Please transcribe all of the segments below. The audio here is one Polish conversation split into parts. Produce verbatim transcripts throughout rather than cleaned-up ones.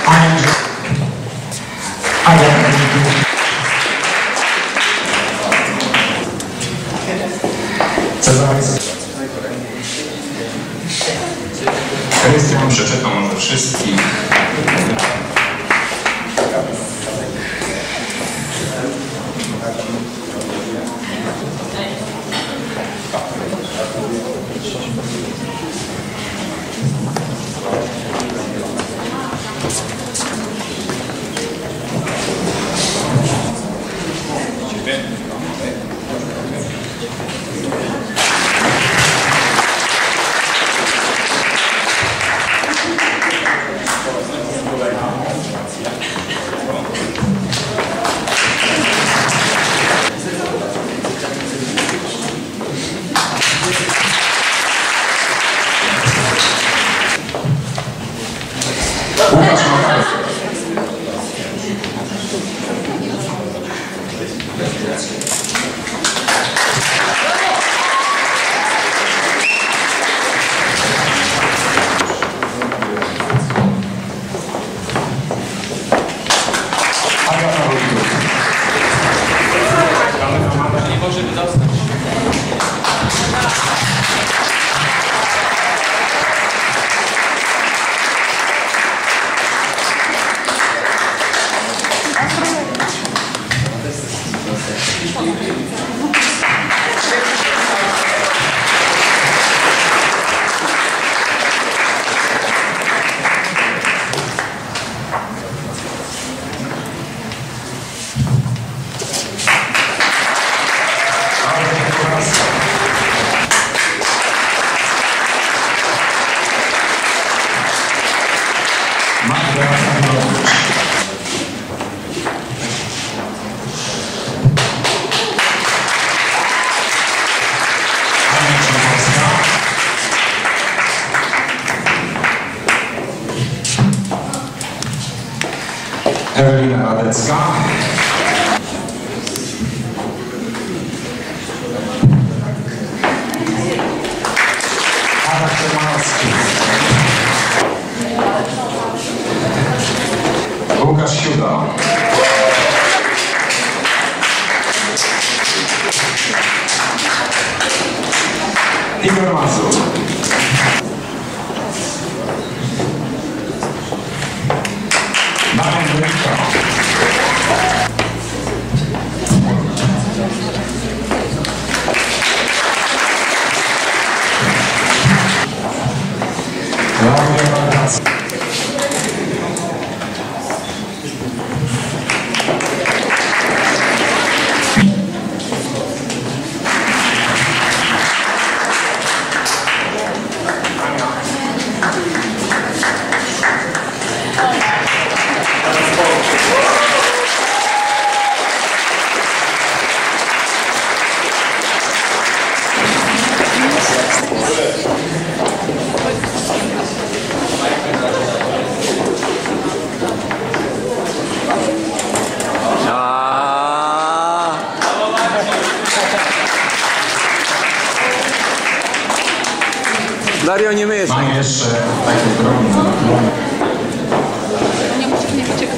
Andrzej. Adam Cezary. Krystian przeczytał może wszystkich. Łukasz Makarek. Agata Wojtów. Nie może wydostać. Magda Kamilowicz. Ania Czerwowska. Ewelina Radecka. Adam Szymanowski. Łukasz Siuda. Igor Mazur. Damian Wyrika. Klaudia Bardacka. Dario, nie myjesz. Mam jeszcze takie drobne. Nie muszę nie wyciekać.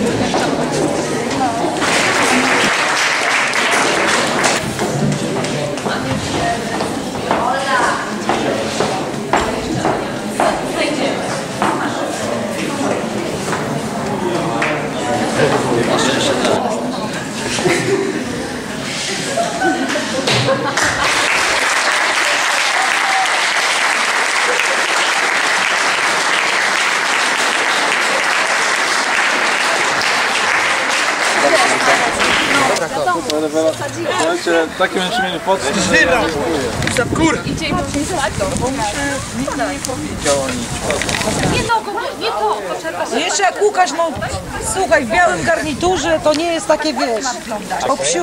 Słuchajcie, takie będziemy mieli podstęp. Idzie i później spać, bo muszę nic nie powiedział o nic. Nie to, nie to, potrzeba się... Jeszcze jak Łukasz, no słuchaj, w białym garniturze to nie jest takie, wiesz, o psiu.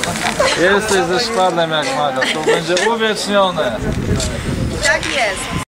Jesteś ze szpadem jak Maga, to będzie uwiecznione. Tak jest.